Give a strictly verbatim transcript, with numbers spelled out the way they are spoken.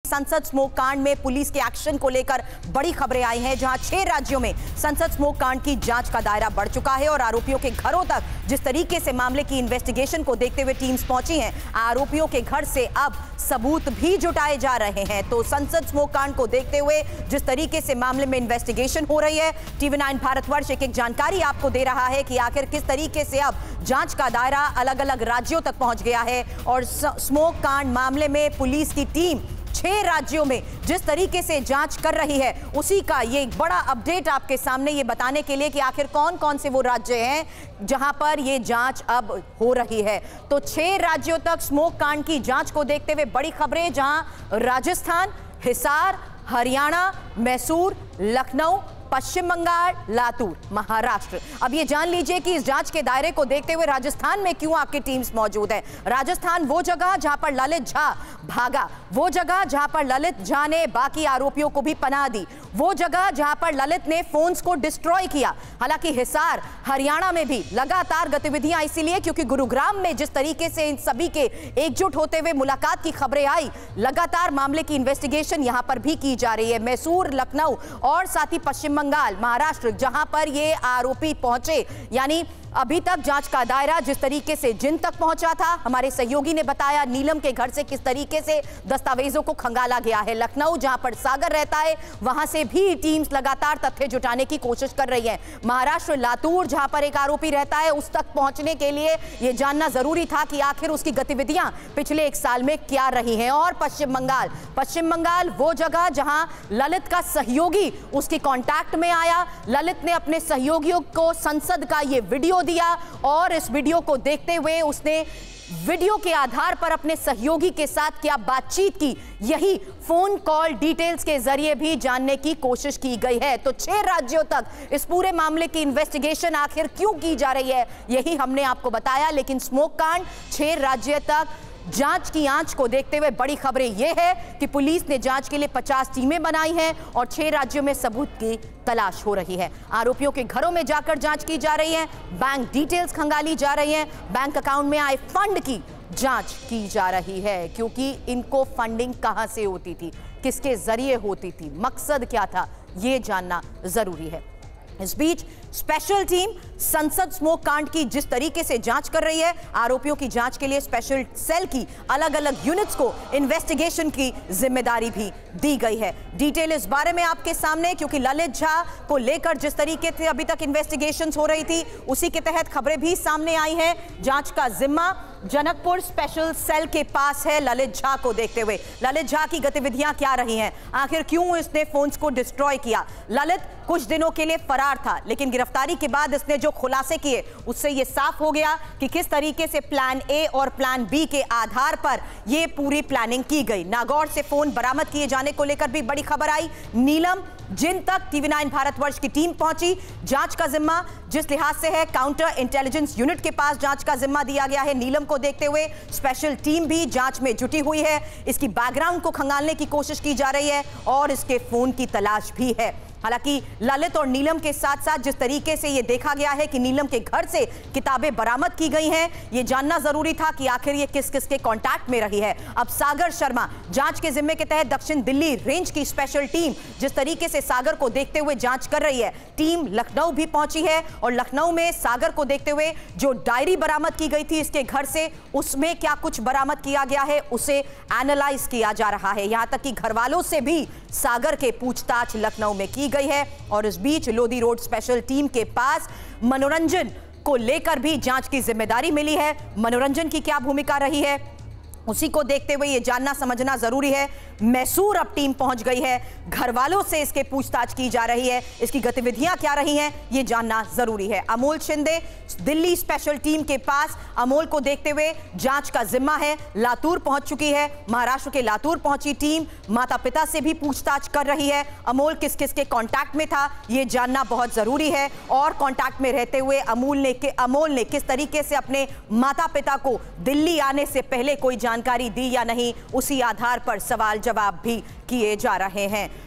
संसद स्मोक कांड में पुलिस के एक्शन को लेकर बड़ी खबरें आई हैं, जहां छह राज्यों में संसद स्मोक कांड की जांच का दायरा बढ़ चुका है और आरोपियों के घरों तक जिस तरीके से मामले की इन्वेस्टिगेशन को देखते हुए टीम्स पहुंची हैं, आरोपियों के घर से अब सबूत भी जुटाए जा रहे हैं। तो संसद स्मोक कांड को देखते हुए जिस तरीके से मामले में इन्वेस्टिगेशन हो रही है, टीवी नाइन भारतवर्ष एक एक जानकारी आपको दे रहा है कि आखिर किस तरीके से अब जांच का दायरा अलग अलग राज्यों तक पहुंच गया है और स्मोक कांड मामले में पुलिस की टीम छह राज्यों में जिस तरीके से जांच कर रही है, उसी का ये एक बड़ा अपडेट आपके सामने ये बताने के लिए कि आखिर कौन कौन से वो राज्य हैं जहां पर ये जांच अब हो रही है। तो छह राज्यों तक स्मोक कांड की जांच को देखते हुए बड़ी खबरें, जहां राजस्थान, हिसार, हरियाणा, मैसूर, लखनऊ, पश्चिम बंगाल, लातूर, महाराष्ट्र। अब ये जान लीजिए कि इस जांच के दायरे को देखते हुए राजस्थान में क्यों आपकी टीम्स मौजूद है। राजस्थान वो जगह जहां पर ललित झा भागा, वो जगह जहां पर ललित झा ने बाकी आरोपियों को भी पनाह दी, वो जगह जहां पर ललित ने फोन्स को डिस्ट्रॉय किया। हालांकि हिसार, हरियाणा में भी लगातार गतिविधियां, इसीलिए क्योंकि गुरुग्राम में जिस तरीके से इन सभी के एकजुट होते हुए मुलाकात की खबरें आई, लगातार मामले की इन्वेस्टिगेशन यहां पर भी की जा रही है। मैसूर, लखनऊ और साथ ही पश्चिम बंगाल, महाराष्ट्र, जहां पर ये आरोपी पहुंचे, यानी अभी तक जांच का दायरा जिस तरीके से जिन तक पहुंचा था, हमारे सहयोगी ने बताया नीलम के घर से किस तरीके से दस्तावेजों को खंगाला गया है। लखनऊ जहां पर सागर रहता है, वहां से भी टीम्स लगातार तथ्य जुटाने की कोशिश कर रही है। महाराष्ट्र, लातूर जहां पर एक आरोपी रहता है, उस तक पहुंचने के लिए यह जानना जरूरी था कि आखिर उसकी गतिविधियां पिछले एक साल में क्या रही हैं। और पश्चिम बंगाल, पश्चिम बंगाल वो जगह जहां ललित का सहयोगी उसके कॉन्टैक्ट में आया, ललित ने अपने सहयोगियों को संसद का ये वीडियो दिया और इस वीडियो को देखते हुए उसने वीडियो के आधार पर अपने सहयोगी के साथ क्या बातचीत की, यही फोन कॉल डिटेल्स के जरिए भी जानने की कोशिश की गई है। तो छह राज्यों तक इस पूरे मामले की इन्वेस्टिगेशन आखिर क्यों की जा रही है, यही हमने आपको बताया। लेकिन स्मोक कांड छह राज्य तक जांच की आंच को देखते हुए बड़ी खबरें यह है कि पुलिस ने जांच के लिए पचास टीमें बनाई हैं और छह राज्यों में सबूत की तलाश हो रही है। आरोपियों के घरों में जाकर जांच की जा रही है, बैंक डिटेल्स खंगाली जा रही हैं, बैंक अकाउंट में आए फंड की जांच की जा रही है, क्योंकि इनको फंडिंग कहां से होती थी, किसके जरिए होती थी, मकसद क्या था, यह जानना जरूरी है। इस बीच स्पेशल टीम संसद स्मोक कांड की जिस तरीके से जांच कर रही है, आरोपियों की जांच के लिए स्पेशल सेल की अलग अलग यूनिट्स को इन्वेस्टिगेशन की जिम्मेदारी भी दी गई है। डिटेल इस बारे में आपके सामने, क्योंकि ललित झा को लेकर जिस तरीके से अभी तक इन्वेस्टिगेशंस हो रही थी, उसी के तहत खबरें भी सामने आई हैं। जांच का जिम्मा जनकपुर स्पेशल सेल के पास है। ललित झा को देखते हुए ललित झा की गतिविधियां क्या रही हैं, आखिर क्यों इसने फोन्स को डिस्ट्रॉय किया। ललित कुछ दिनों के लिए फरार था, लेकिन गिरफ्तारी के बाद इसने जो खुलासे किए उससे यह साफ हो गया कि किस तरीके से प्लान ए और प्लान बी के आधार पर यह पूरी प्लानिंग की गई। नागौर से फोन बरामद किए जाने को लेकर भी बड़ी खबर आई। नीलम, जिन तक टीवी नाइन भारतवर्ष की टीम पहुंची, जांच का जिम्मा जिस लिहाज से है काउंटर इंटेलिजेंस यूनिट के पास जांच का जिम्मा दिया गया है। नीलम को देखते हुए स्पेशल टीम भी जांच में जुटी हुई है, इसकी बैकग्राउंड को खंगालने की कोशिश की जा रही है और इसके फोन की तलाश भी है। हालांकि ललित और नीलम के साथ साथ जिस तरीके से यह देखा गया है कि नीलम के घर से किताबें बरामद की गई हैं, यह जानना जरूरी था कि आखिर ये किस किस के कांटेक्ट में रही है। अब सागर शर्मा, जांच के जिम्मे के तहत दक्षिण दिल्ली रेंज की स्पेशल टीम जिस तरीके से सागर को देखते हुए जांच कर रही है, टीम लखनऊ भी पहुंची है और लखनऊ में सागर को देखते हुए जो डायरी बरामद की गई थी इसके घर से, उसमें क्या कुछ बरामद किया गया है उसे एनालाइज किया जा रहा है। यहां तक कि घर वालों से भी सागर के पूछताछ लखनऊ में की गई है। और इस बीच लोधी रोड स्पेशल टीम के पास मनोरंजन को लेकर भी जांच की जिम्मेदारी मिली है। मनोरंजन की क्या भूमिका रही है, उसी को देखते हुए यह जानना समझना जरूरी है। मैसूर अब टीम पहुंच गई है, घर वालों से इसके पूछताछ की जा रही है, इसकी गतिविधियां क्या रही हैं यह जानना जरूरी है। अमोल शिंदे दिल्ली स्पेशल टीम के पास, अमोल को देखते हुए जांच का जिम्मा है, लातूर पहुंच चुकी है। महाराष्ट्र के लातूर पहुंची टीम माता पिता से भी पूछताछ कर रही है। अमोल किस किस के कांटेक्ट में था यह जानना बहुत जरूरी है और कांटेक्ट में रहते हुए अमोल ने अमोल ने किस तरीके से अपने माता पिता को दिल्ली आने से पहले कोई जानकारी दी या नहीं, उसी आधार पर सवाल जवाब भी किए जा रहे हैं।